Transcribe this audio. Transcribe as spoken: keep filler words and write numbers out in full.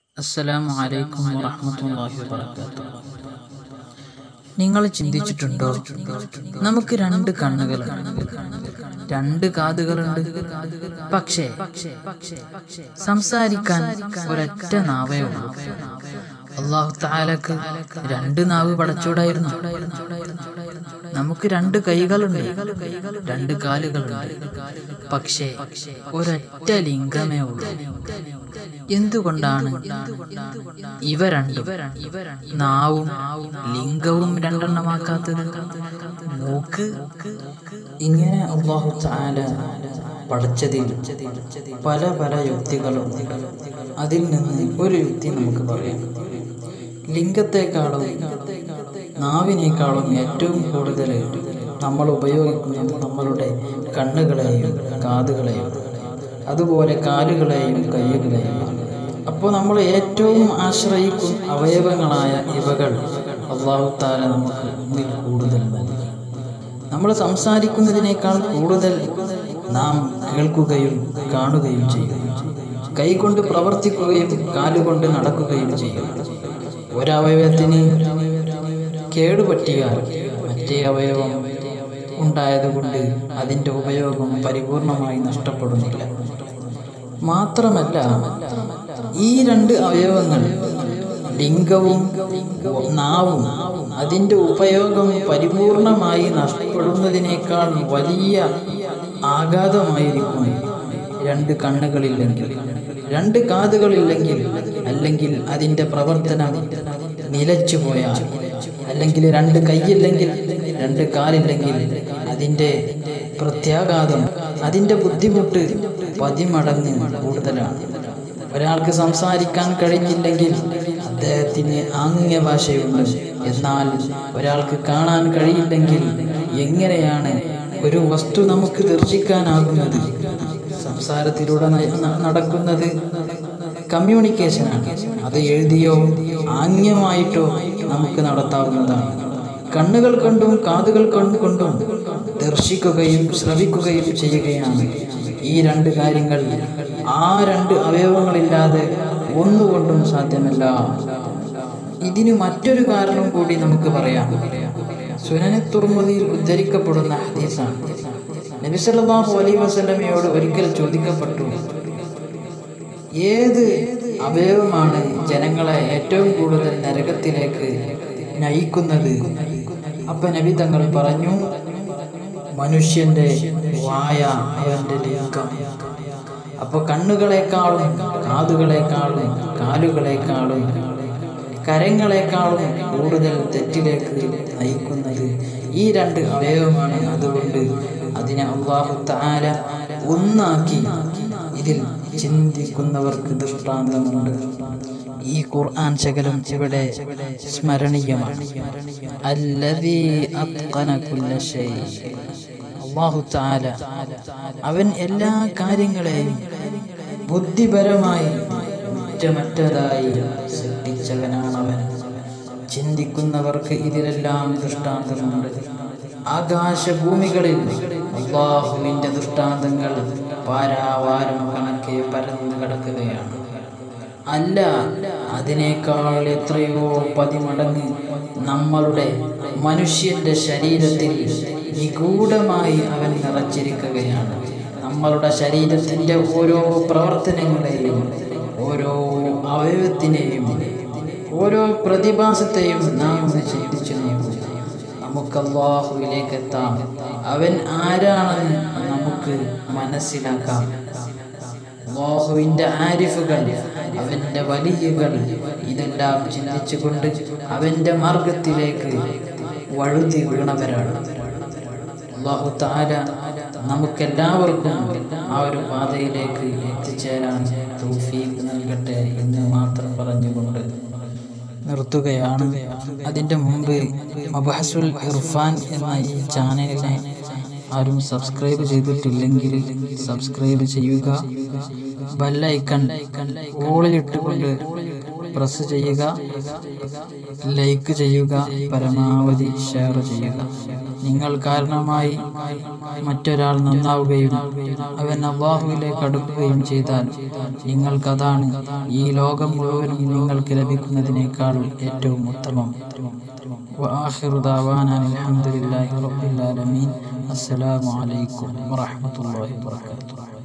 അസ്സലാമു അലൈക്കും വറഹ്മത്തുള്ളാഹി വബറകാതുഹു. നിങ്ങൾ ചിന്തിച്ചിട്ടുണ്ടോ, നമുക്ക് രണ്ട് കണ്ണുകളുണ്ട്, രണ്ട് കാതുകളുണ്ട്, പക്ഷേ സംസാരിക്കാൻ ഒരൊറ്റ നാവേ ഉള്ളൂ. അല്ലാഹു തആലക്ക് രണ്ട് നാവ് പടച്ചൂടായിരുന്നു. നമുക്ക് രണ്ട് കൈകളുണ്ട്, രണ്ട് കാലുകളുണ്ട്, പക്ഷേ ഒരൊറ്റ ലിംഗമേ ഉള്ളൂ. എന്തുകൊണ്ടാണ് ഇവ രണ്ടും, നാവും ലിംഗവും രണ്ടെണ്ണമാക്കാത്തത്? മൂക്ക് ഇങ്ങനെ അല്ലാഹു തആല പഠിച്ചതിൽ പല പല യുക്തികളും. അതിൽ നിന്ന് ഒരു യുക്തി നമുക്ക് പറയാം. ലിംഗത്തെക്കാളും നാവിനേക്കാളും ഏറ്റവും കൂടുതൽ നമ്മൾ ഉപയോഗിക്കുന്നത് നമ്മളുടെ കണ്ണുകളെയും കാതുകളെയും അതുപോലെ കാലുകളെയും കൈകളെയും. അപ്പോൾ നമ്മൾ ഏറ്റവും ആശ്രയിക്കും അവയവങ്ങളായ ഇവകൾ അല്ലാഹു തആല നമുക്ക് ഒന്നിൽ കൂടുതൽ നൽകി. നമ്മൾ സംസാരിക്കുന്നതിനേക്കാൾ കൂടുതൽ നാം കേൾക്കുകയും കാണുകയും ചെയ്യും. കൈകൊണ്ട് പ്രവർത്തിക്കുകയും കാലുകൊണ്ട് നടക്കുകയും ചെയ്യും. ഒരവയവത്തിന് കേടുപറ്റിയാൽ മറ്റേ അവയവം ഉണ്ടായതുകൊണ്ട് അതിൻ്റെ ഉപയോഗം പരിപൂർണമായി നഷ്ടപ്പെടുന്നില്ല. മാത്രമല്ല, ഈ രണ്ട് അവയവങ്ങൾ, ലിംഗവും നാവും, അതിൻ്റെ ഉപയോഗം പരിപൂർണമായി നഷ്ടപ്പെടുന്നതിനേക്കാൾ വലിയ ആഘാതമായിരിക്കും രണ്ട് കണ്ണുകളില്ലെങ്കിൽ, രണ്ട് കാതുകളില്ലെങ്കിൽ, അല്ലെങ്കിൽ അതിൻ്റെ പ്രവർത്തനം നിലച്ചു പോയാൽ, അല്ലെങ്കിൽ രണ്ട് കൈയില്ലെങ്കിൽ, രണ്ട് കാലില്ലെങ്കിൽ അതിൻ്റെ പ്രത്യാഘാതം, അതിൻ്റെ ബുദ്ധിമുട്ട് പതിമടങ്ങ് കൂടുതലാണ്. ഒരാൾക്ക് സംസാരിക്കാൻ കഴിഞ്ഞില്ലെങ്കിൽ അദ്ദേഹത്തിന് ആംഗ്യ ഭാഷയുണ്ട്. എന്നാൽ ഒരാൾക്ക് കാണാൻ കഴിയില്ലെങ്കിൽ എങ്ങനെയാണ് ഒരു വസ്തു നമുക്ക് ദർശിക്കാനാകുന്നത്? സംസാരത്തിലൂടെ നടക്കുന്നത് കമ്മ്യൂണിക്കേഷനാണ്. അത് എഴുതിയോ ആംഗ്യമായിട്ടോ നമുക്ക് നടത്താവുന്നതാണ്. കണ്ണുകൾ കൊണ്ടും കാതുകൾ കൊണ്ടും ദർശിക്കുകയും ശ്രവിക്കുകയും ചെയ്യുകയാണ്. ഈ രണ്ട് കാര്യങ്ങൾ ആ രണ്ട് അവയവങ്ങളില്ലാതെ ഒന്നുകൊണ്ടും സാധ്യമല്ല. ഇതിന് മറ്റൊരു കാരണം കൂടി നമുക്ക് പറയാം. സുനനെ തുർമുദിയിൽ ഉദ്ധരിക്കപ്പെടുന്ന ഹദീസാണ്. നബി സല്ലല്ലാഹു അലൈഹി വസല്ലമയോട് ഒരിക്കൽ ചോദിക്കപ്പെട്ടു, ഏത് അവയവമാണ് ജനങ്ങളെ ഏറ്റവും കൂടുതൽ നരകത്തിലേക്ക് നയിക്കുന്നത്? അപ്പൊ നബി തങ്ങൾ പറഞ്ഞു, മനുഷ്യന്റെ വായ, അവന്റെ ലിംഗം. അപ്പൊ കണ്ണുകളെക്കാളും കാതുകളെക്കാളും കാലുകളെക്കാളും കരങ്ങളെക്കാളും കൂടുതൽ തെറ്റിലേക്ക് നയിക്കുന്നത് ഈ രണ്ട് അവയവമാണ്. അതുകൊണ്ട് അതിനെ അല്ലാഹു തആല ഒന്നാക്കി. ഇതിൽ ചിന്തിക്കുന്നവർക്ക് ദൃഷ്ടാന്തമുണ്ട്. ഈ ഖുർആൻ ശകലം ഇവിടെ സ്മരണീയമാണ്. അല്ലദീ അത്ഖന കുല്ല ശൈ. അല്ലാഹു തആല അവൻ എല്ലാ കാര്യങ്ങളെയും ബുദ്ധിപരമായി കുറ്റമറ്റതായി സൃഷ്ടിച്ചവനാണവൻ. ചിന്തിക്കുന്നവർക്ക് ഇതിലെല്ലാം ദൃഷ്ടാന്തമുണ്ട്. ആകാശഭൂമികളിൽ അല്ലാഹുവിൻ്റെ ദൃഷ്ടാന്തങ്ങൾ പാരാവാരം കണക്കെ പരന്നു കിടക്കുകയാണ്. അല്ല, അതിനേക്കാൾ എത്രയോ പതിമടങ്ങ് നമ്മളുടെ മനുഷ്യന്റെ ശരീരത്തിൽ നിഗൂഢമായി അവൻ നിറച്ചിരിക്കുകയാണ്. നമ്മളുടെ ശരീരത്തിൻ്റെ ഓരോ പ്രവർത്തനങ്ങളെയും, ഓരോ അവയവത്തിനെയും, ഓരോ പ്രതിഭാസത്തെയും നാം ഒന്ന് ചിന്തിച്ചു നോക്കും. നമുക്ക് അല്ലാഹുവിലേക്ക് എത്താം. അവൻ ആരാണെന്ന് നമുക്ക് മനസ്സിലാക്കാം. അല്ലാഹുവിൻ്റെ ആരിഫുകൾ, അവൻ്റെ വലിയകൾ, ഇതെല്ലാം ചിന്തിച്ചുകൊണ്ട് അവൻ്റെ മാർഗത്തിലേക്ക് വഴുതി വീണവരാണ്. അല്ലാഹു തആല നമുക്കെല്ലാവർക്കും ആ ഒരു പാതയിലേക്ക് എത്തിച്ചേരാൻ തൗഫീഖ് നൽകട്ടെ എന്ന് മാത്രം പറഞ്ഞുകൊണ്ട് നിർത്തുകയാണ്. അതിൻ്റെ മുമ്പ് മബ്ഹസുൽ ഇർഫാൻ എന്ന ഈ ചാനലിനെ ആരും സബ്സ്ക്രൈബ് ചെയ്തിട്ടില്ലെങ്കിൽ സബ്സ്ക്രൈബ് ചെയ്യുക. ബെല്ലൈക്കൺ ഓളിലിട്ടുകൊണ്ട് പ്രസ് ചെയ്യുക, ലൈക്ക് ചെയ്യുക, പരമാവധി ഷെയർ ചെയ്യുക. നിങ്ങൾ കാരണമായി മറ്റൊരാൾ നന്നാവുകയും അവൻ അല്ലാഹുവിലേക്ക് അടുക്കുകയും ചെയ്താൽ നിങ്ങൾക്കതാണ് ഈ ലോകം മുഴുവനും നിങ്ങൾക്ക് ലഭിക്കുന്നതിനേക്കാൾ ഏറ്റവും ഉത്തമം. وآخر دعوانا الحمد لله رب العالمين. السلام عليكم ورحمة الله وبركاته.